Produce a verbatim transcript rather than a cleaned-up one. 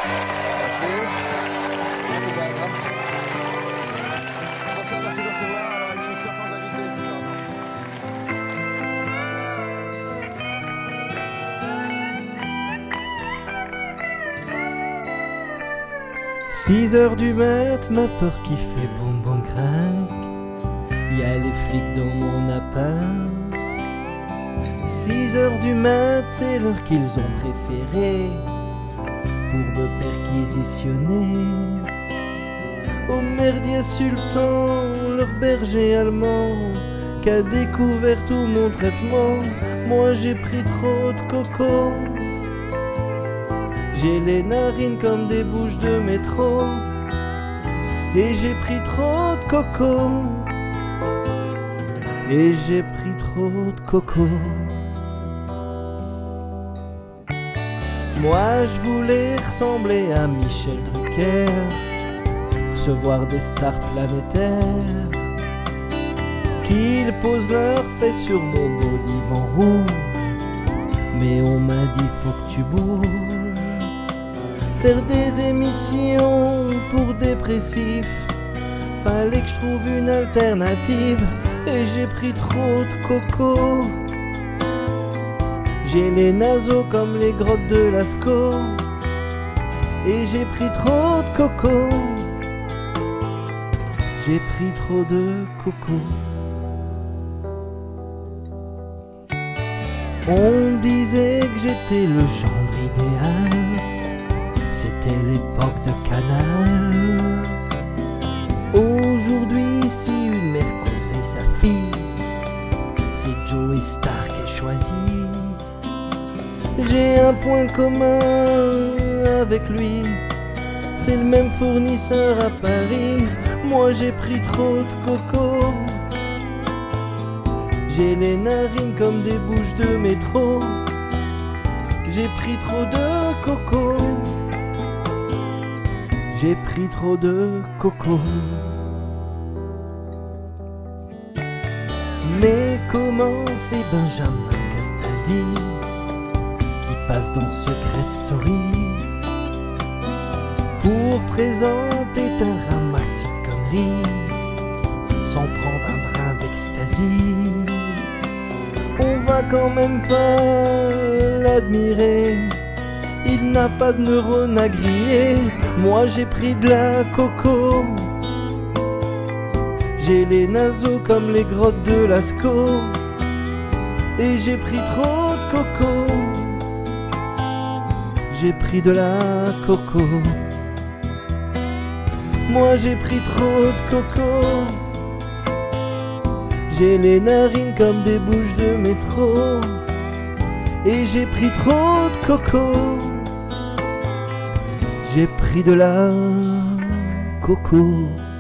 Merci. Attention, merci de recevoir. Alors, une émission sans invité ce soir. six heures du mat, ma peur qui fait boum boum crack. Y'a les flics dans mon appart. six heures du mat, c'est l'heure qu'ils ont préférée pour me perquisitionner. Au merdier sultan, leur berger allemand, qu'a découvert tout mon traitement. Moi j'ai pris trop de coco. J'ai les narines comme des bouches de métro. Et j'ai pris trop de coco. Et j'ai pris trop de coco. Moi je voulais ressembler à Michel Drucker, recevoir des stars planétaires, qu'ils posent leurs fesses sur mon beau divan rouge. Mais on m'a dit faut que tu bouges, faire des émissions pour dépressifs. Fallait que je trouve une alternative. Et j'ai pris trop de coco. J'ai les naseaux comme les grottes de Lascaux. Et j'ai pris trop de coco. J'ai pris trop de coco. On disait que j'étais le gendre idéal. C'était l'époque de Canal. Aujourd'hui, si une mère conseille sa fille, c'est Joey Stark qui choisit. J'ai un point commun avec lui, c'est le même fournisseur à Paris. Moi j'ai pris trop de coco. J'ai les narines comme des bouches de métro. J'ai pris trop de coco. J'ai pris trop de coco. Mais comment fait Benjamin Castaldi, qui passe dans Secret Story, pour présenter un ramassis de conneries, sans prendre un brin d'ecstasy? On va quand même pas l'admirer, il n'a pas de neurones à griller. Moi j'ai pris de la coco. J'ai les naseaux comme les grottes de Lascaux. Et j'ai pris trop de coco. J'ai pris de la coco. Moi j'ai pris trop de coco. J'ai les narines comme des bouches de métro. Et j'ai pris trop de coco. J'ai pris de la coco.